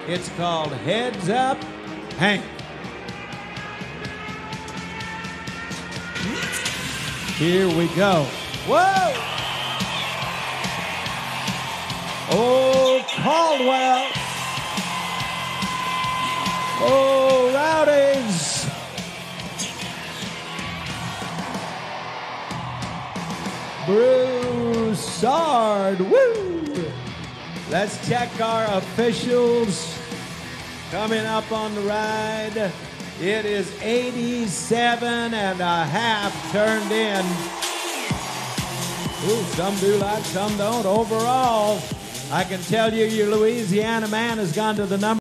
It's called Heads Up, Hank. Here we go. Whoa! Oh, Caldwell. Oh, Rowdies. Broussard. Woo! Let's check our officials coming up on the ride. It is 87 and a half turned in. Ooh, some do like, some don't. Overall, I can tell you your Louisiana man has gone to the number